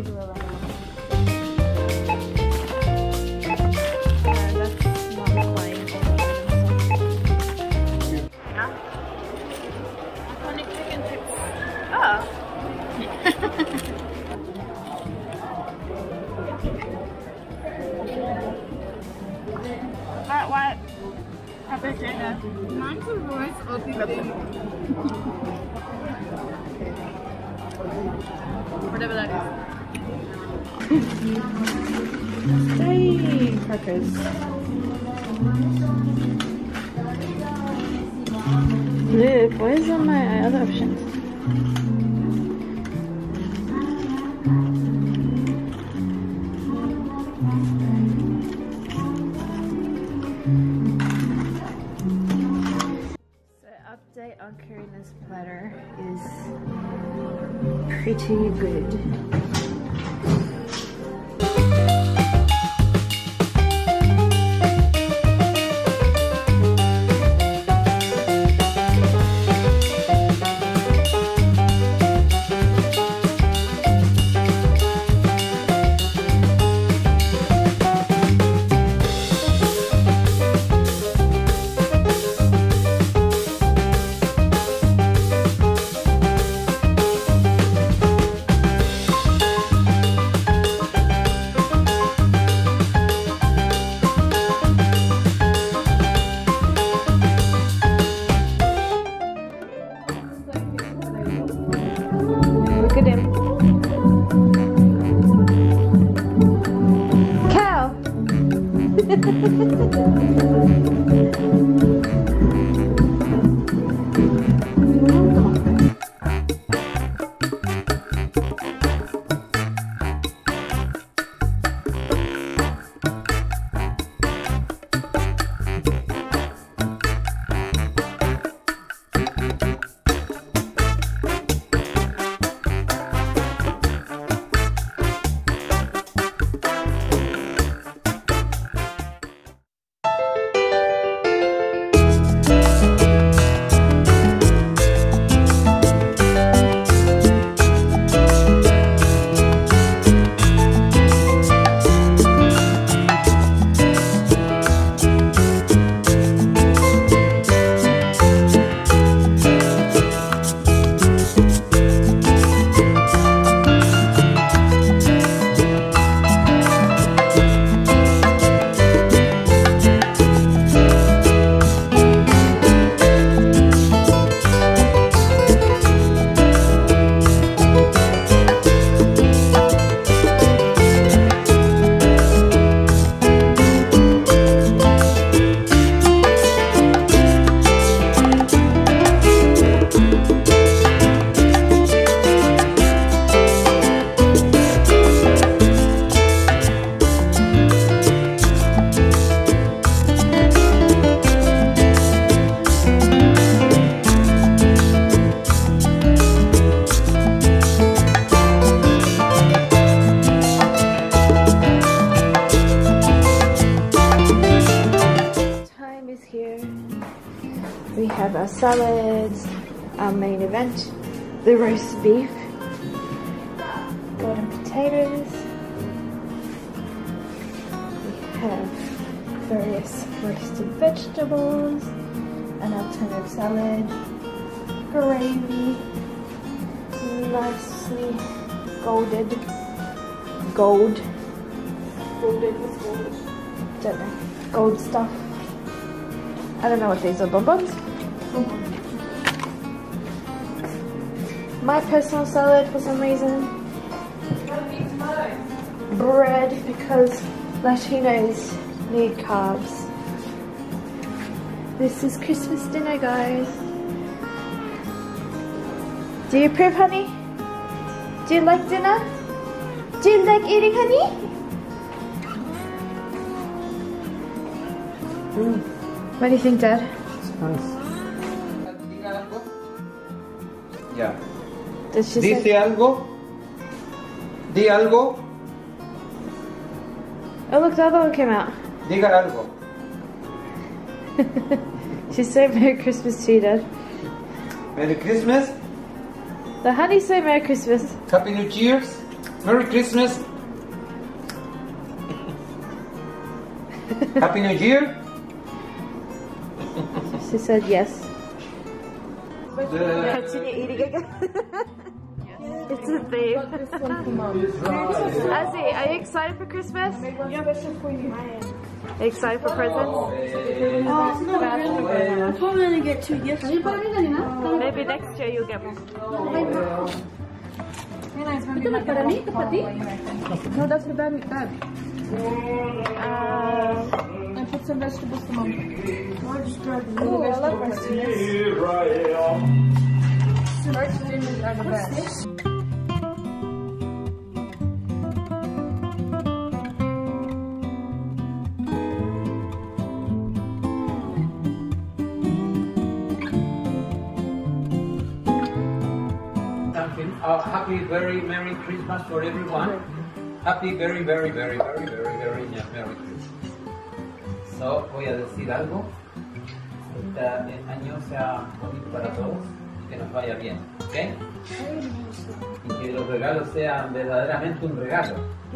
take a little bit. That's not requiring all the stuff. Yeah? Iconic chicken tips. Oh. What? Pepper chicken. Mine's a rice open thing. Whatever that is. Hey, crackers. Look, where's all my other options? So, update on Karina's platter is pretty good. Look at him. Cow! We have our salads, our main event, the roast beef, golden potatoes. We have various roasted vegetables, an alternative salad, gravy, nicely golded, don't know, gold stuff. I don't know what these are, bonbons? My personal salad for some reason. Bread, because Latinos need carbs. This is Christmas dinner, guys. Do you approve, honey? Do you like dinner? Do you like eating, honey? What do you think, Dad? It's nice. Yeah. Does she Dice say? algo. Di algo. Oh look, the other one came out. Diga algo. She said Merry Christmas to you, Dad. Merry Christmas. The honey said Merry Christmas. Happy New Year's. Merry Christmas. Happy New Year. She said yes. The- Continue eating again. It's a thing. Azzy, are you excited for Christmas? Are you excited for presents? I'm probably gonna get 2 gifts. Maybe next year you'll get more. Para mí, para ti. No, that's for Dad. And put some vegetables to Mom. Oh, I love vegetables. Vegetables are the best. Happy, very Merry Christmas for everyone. Happy, very Merry Christmas. So, voy a decir algo. Este año sea bonito para todos y que nos vaya bien, ¿ok? Y que los regalos sean verdaderamente un regalo.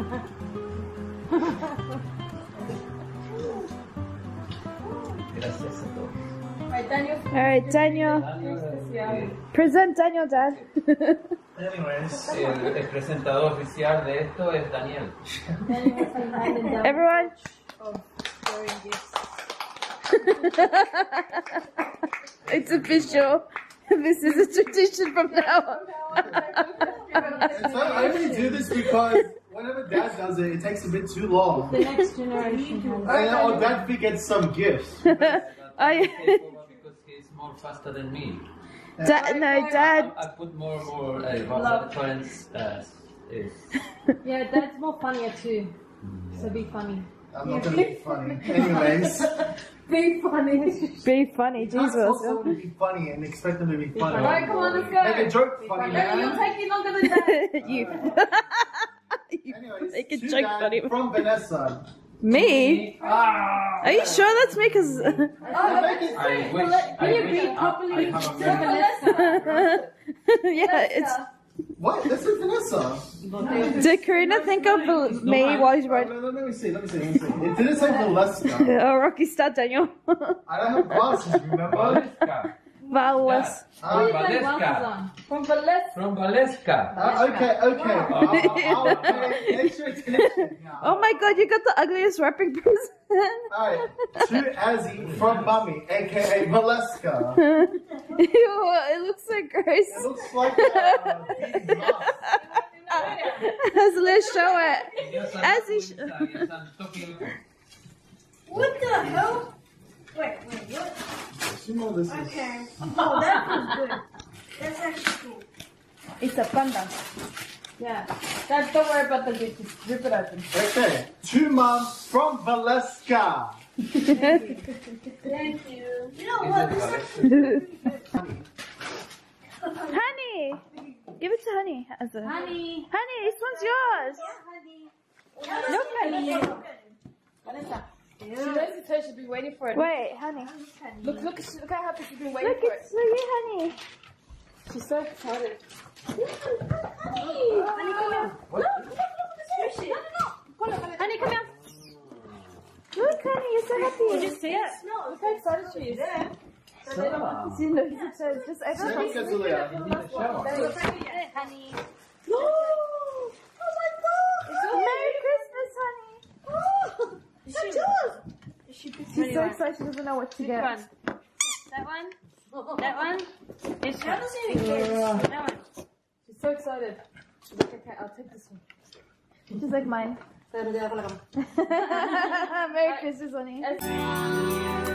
Gracias a todos. Alright, Daniel. Present Daniel, Dad. El presentador oficial de esto es Daniel. Everyone. It's official. This is a tradition from now on. I only do this because whenever Dad does it, it takes a bit too long. The next generation. Or Dad gets some gifts. I, Because he's more faster than me. no, Dad. I put more friends. Yeah, that's more funnier too. So be funny. I'm not gonna be funny. Anyways, Be funny. Be funny, you can't Jesus. tell someone to be funny and expect them to be funny. Alright, come on, let's go. Make a joke funny, You'll man. take it longer than that. You. Anyways, Make a to joke Dad funny. from Vanessa. Me? Are you sure that's me? Cause I wish. Can you read properly? yeah, it's. What? This is Vanessa. Did Karina think of me while you Oh, wrote? no, let me see. It didn't say Valeska. Oh, Rocky Star Daniel. I don't have glasses, remember? Valeska. Valas. From Glasses Valeska. on. From Valeska. From Valeska. Okay. I'll pay extra attention now. Oh my God, you got the ugliest wrapping present. Alright, to Azzy from Mummy, aka Valeska. Ew, it looks so gross. It looks like pig's mask. Let's show it. As he What the hell? Wait, what? You know this is. Okay. Oh, that was good. That's actually cool. It's a panda. Yeah. Dad, don't worry about the gift. Just rip it open. Okay, to Mum from Valeska. Thank you. You know what? This Honey, give it to Honey. As a Honey. Honey, this one's yours. Look at you. Vanessa. She knows it's her. She's been waiting for it. Wait, Honey. Look how happy she's been waiting Look, for it's for you, Honey. She's so excited. Honey, come here. Honey, come here. Look, Honey, you're so happy. Did you see it? Look how excited she is. She knows it says just Let me open. get Zulia. Honey. Oh my God! Merry Christmas, Honey. She's so excited she doesn't know what to get. That one? That one? This one? That one. She's so excited. She's like, okay, I'll take this one. She's like mine. Merry Christmas, Honey.